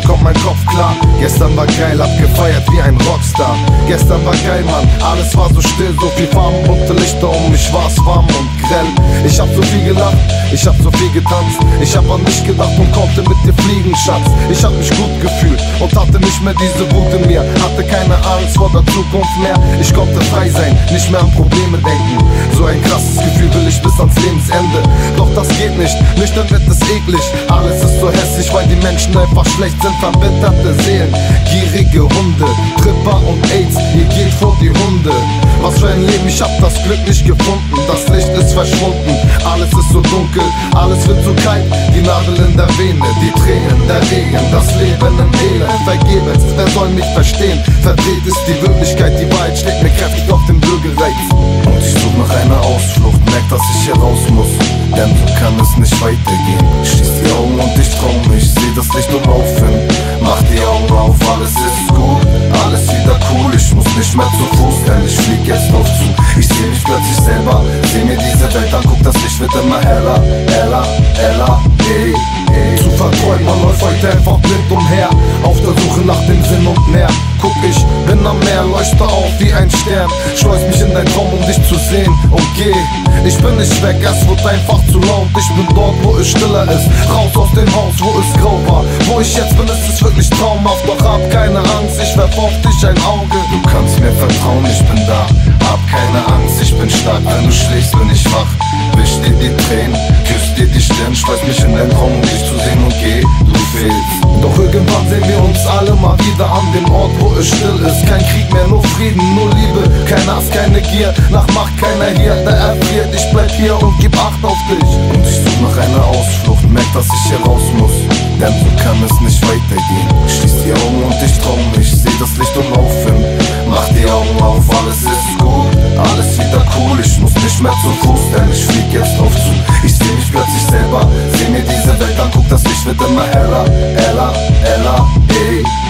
kommt mein Kopf klar. Gestern war geil, hab gefeiert wie ein Rockstar. Gestern war geil, Mann, alles war so still, so viel Farben, bunte Lichter um mich, war's warm und grell. Ich hab so viel gelacht, ich hab so viel getanzt. Ich hab an mich gedacht und konnte mit dir fliegen, Schatz. Ich hab mich gut gefühlt und hatte nicht mehr diese Wut in mir. Hatte keine Angst vor der Zukunft mehr. Ich konnte frei sein, nicht mehr an Probleme denken. So ein krasses Gefühl will ich bis ans Lebensende. Doch das geht nicht, nüchtern wird es eklig. Alles ist so hässlich, weil die Menschen einfach schlecht sind. Verbitterte Seelen, gierige Hunde, Tripper und AIDS, ihr geht vor die Hunde. Was für ein Leben, ich hab das Glück nicht gefunden. Das Licht ist verschwunden, alles ist so dunkel, alles wird so kalt. Die Nadel in der Vene, die Tränen, der Regen, das Leben im Elend. Vergebens, wer soll mich verstehen? Verdreht ist die Wirklichkeit, die Wahrheit schlägt mir kräftig auf den Bürgerreiz. Und ich such nach einer Ausflucht, merk, dass ich hier raus muss, denn so kann es nicht weitergehen. Schließ die Augen und ich trau mich, seh das Licht und aufhin. Mach die Augen auf, alles ist gut, alles wieder cool. Ich muss nicht mehr zu Fuß, denn ich flieg jetzt drauf zu. Ich seh mich plötzlich selber, seh mir diese Welt an, guck, das Licht wird immer heller, heller, heller, ey, ey. Zu verträumt, man läuft heute einfach blind umher, auf der Suche nach dem Sinn und mehr. Guck, ich bin am Meer, leuchte auf wie ein Stern. Schleus mich in dein Traum, um dich zu sehen und geh. Ich bin nicht weg, es wird einfach zu laut. Ich bin dort, wo es stiller ist, raus aus dem Haus, wo es grau war. Wo ich jetzt bin, ist es wirklich traumhaft. Doch hab keine Angst, ich werf auf dich ein Auge. Du kannst mir vertrauen, ich bin da. Hab keine Angst, ich bin stark. Wenn du schläfst, bin ich wach. Wisch dir die Tränen, küss dir die Stirn. Schleus mich in dein Traum, um dich zu sehen und geh. Du fehlst. Doch irgendwann sehen wir uns alle mal wieder an dem Ort, wo es still ist. Kein Krieg mehr, nur Frieden, nur Liebe. Kein Hass, keine Gier, nach Macht keiner hier, der erfriert. Ich bleib hier und gib Acht auf dich. Und ich such nach einer Ausflucht, merk, dass ich hier raus muss, denn so kann es nicht weitergehen. Schließ die Augen und ich trau mich, seh das Licht und aufhin. Mach die Augen auf, alles ist gut, alles wieder cool. Ich muss nicht mehr zu Fuß, denn ich flieg jetzt drauf zu. Ich seh mich plötzlich selber, seh mir diese Welt an, guck, das Licht wird immer heller, heller, heller, ey.